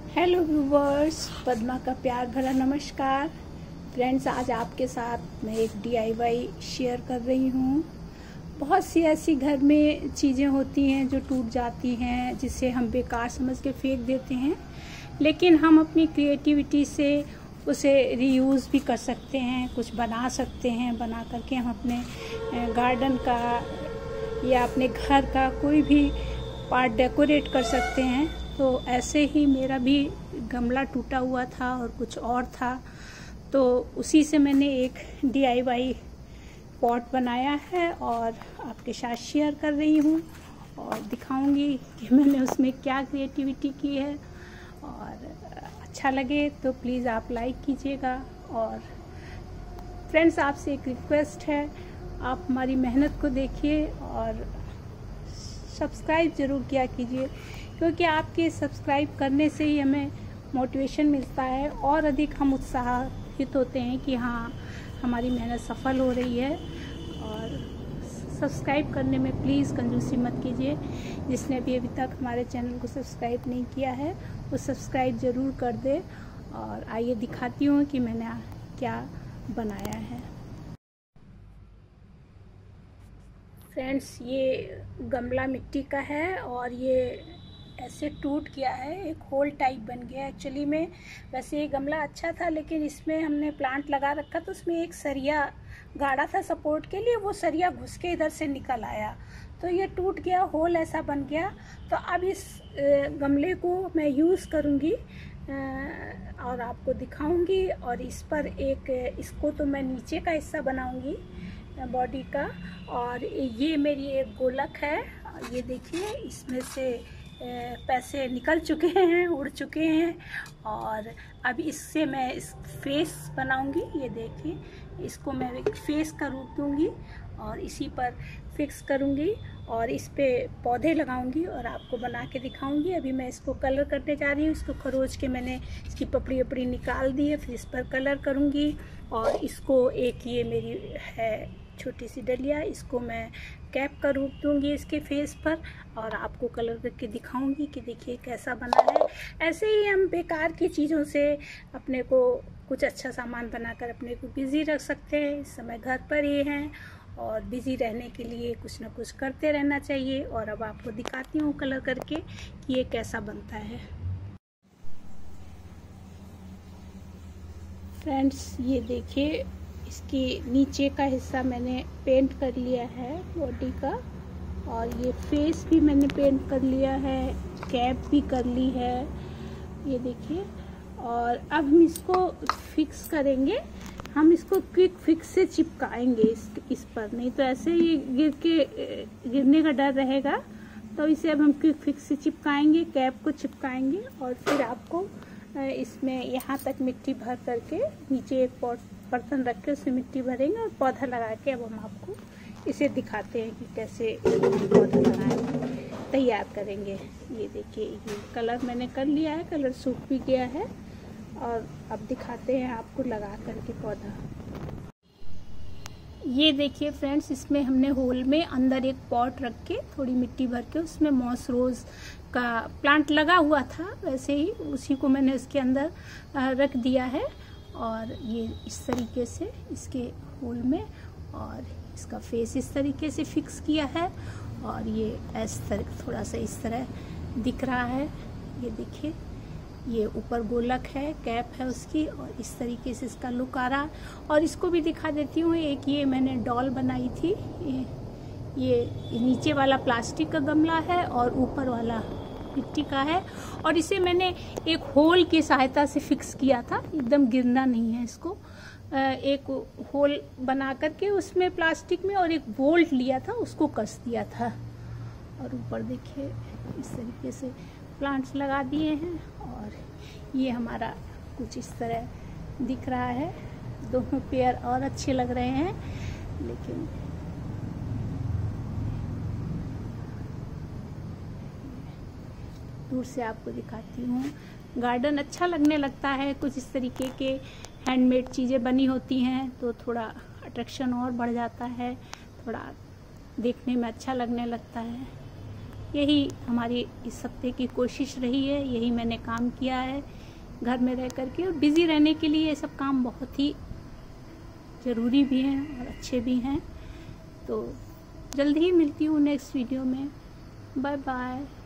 Hello viewers, Padma का प्यार भरा नमस्कार। फ्रेंड्स, आज आपके साथ मैं एक DIY शेयर कर रही हूँ। बहुत सी ऐसी घर में चीज़ें होती हैं जो टूट जाती हैं, जिसे हम बेकार समझ के फेंक देते हैं, लेकिन हम अपनी क्रिएटिविटी से उसे रीयूज़ भी कर सकते हैं, कुछ बना सकते हैं। बना करके हम अपने गार्डन का या अपने घर का कोई भी पार्ट डेकोरेट कर सकते हैं। तो ऐसे ही मेरा भी गमला टूटा हुआ था और कुछ और था, तो उसी से मैंने एक DIY पॉट बनाया है और आपके साथ शेयर कर रही हूँ और दिखाऊंगी कि मैंने उसमें क्या क्रिएटिविटी की है। और अच्छा लगे तो प्लीज़ आप लाइक कीजिएगा। और फ्रेंड्स, आपसे एक रिक्वेस्ट है, आप हमारी मेहनत को देखिए और सब्सक्राइब ज़रूर किया कीजिए, क्योंकि आपके सब्सक्राइब करने से ही हमें मोटिवेशन मिलता है और अधिक हम उत्साहित होते हैं कि हाँ, हमारी मेहनत सफल हो रही है। और सब्सक्राइब करने में प्लीज़ कंजूसी मत कीजिए। जिसने भी अभी तक हमारे चैनल को सब्सक्राइब नहीं किया है वो सब्सक्राइब ज़रूर कर दे। और आइए दिखाती हूँ कि मैंने क्या बनाया है। फ्रेंड्स, ये गमला मिट्टी का है और ये ऐसे टूट गया है, एक होल टाइप बन गया एक्चुअली में। वैसे ये गमला अच्छा था, लेकिन इसमें हमने प्लांट लगा रखा तो उसमें एक सरिया गाड़ा था सपोर्ट के लिए, वो सरिया घुस के इधर से निकल आया तो ये टूट गया, होल ऐसा बन गया। तो अब इस गमले को मैं यूज़ करूँगी और आपको दिखाऊंगी। और इस पर इसको तो मैं नीचे का हिस्सा बनाऊंगी बॉडी का। और ये मेरी एक गोलक है, ये देखिए, इसमें से पैसे निकल चुके हैं, उड़ चुके हैं। और अब इससे मैं इस फेस बनाऊंगी। ये देखिए, इसको मैं एक फेस का रूप दूंगी और इसी पर फिक्स करूंगी और इस पे पौधे लगाऊंगी और आपको बना के दिखाऊंगी। अभी मैं इसको कलर करने जा रही हूँ। इसको खरोच के मैंने इसकी पपड़ी वपड़ी निकाल दी है, फिर इस पर कलर करूंगी। और इसको एक ये मेरी है छोटी सी डलिया, इसको मैं कैप का रूप दूंगी इसके फेस पर और आपको कलर करके दिखाऊंगी कि देखिए कैसा बना है। ऐसे ही हम बेकार की चीज़ों से अपने को कुछ अच्छा सामान बनाकर अपने को बिज़ी रख सकते हैं। इस समय घर पर ही हैं और बिज़ी रहने के लिए कुछ ना कुछ करते रहना चाहिए। और अब आपको दिखाती हूँ कलर करके कि ये कैसा बनता है। फ्रेंड्स, ये देखिए, इसकी नीचे का हिस्सा मैंने पेंट कर लिया है बॉडी का, और ये फेस भी मैंने पेंट कर लिया है, कैप भी कर ली है, ये देखिए। और अब हम इसको फिक्स करेंगे। हम इसको क्विक फिक्स से चिपकाएंगे इस पर, नहीं तो ऐसे ही गिरने का डर रहेगा। तो इसे अब हम क्विक फिक्स से चिपकाएंगे, कैप को चिपकाएंगे और फिर आपको इसमें यहाँ तक मिट्टी भर करके नीचे एक बर्तन रख के उसमें मिट्टी भरेंगे और पौधा लगा के अब हम आपको इसे दिखाते हैं कि कैसे पौधा लगाएंगे, तैयार करेंगे। ये देखिए, ये कलर मैंने कर लिया है, कलर सूख भी गया है। और अब दिखाते हैं आपको लगा करके पौधा। ये देखिए फ्रेंड्स, इसमें हमने होल में अंदर एक पॉट रख के थोड़ी मिट्टी भर के उसमें मॉस रोज़ का प्लांट लगा हुआ था, वैसे ही उसी को मैंने इसके अंदर रख दिया है। और ये इस तरीके से इसके होल में, और इसका फेस इस तरीके से फिक्स किया है। और ये इस तरह थोड़ा सा इस तरह दिख रहा है। ये देखिए, ये ऊपर गोलक है, कैप है उसकी, और इस तरीके से इसका लुक आ रहा। और इसको भी दिखा देती हूँ। एक ये मैंने डॉल बनाई थी, ये नीचे वाला प्लास्टिक का गमला है और ऊपर वाला मिट्टी का है। और इसे मैंने एक होल की सहायता से फिक्स किया था, एकदम गिरना नहीं है इसको। एक होल बना करके उसमें प्लास्टिक में और एक बोल्ट लिया था, उसको कस दिया था। और ऊपर देखिए इस तरीके से प्लांट्स लगा दिए हैं। और ये हमारा कुछ इस तरह दिख रहा है। दोनों पेयर और अच्छे लग रहे हैं, लेकिन दूर से आपको दिखाती हूँ। गार्डन अच्छा लगने लगता है, कुछ इस तरीके के हैंडमेड चीज़ें बनी होती हैं तो थोड़ा अट्रैक्शन और बढ़ जाता है, थोड़ा देखने में अच्छा लगने लगता है। यही हमारी इस हफ्ते की कोशिश रही है, यही मैंने काम किया है घर में रह करके। और बिज़ी रहने के लिए ये सब काम बहुत ही ज़रूरी भी हैं और अच्छे भी हैं। तो जल्द ही मिलती हूँ नेक्स्ट वीडियो में। Bye bye.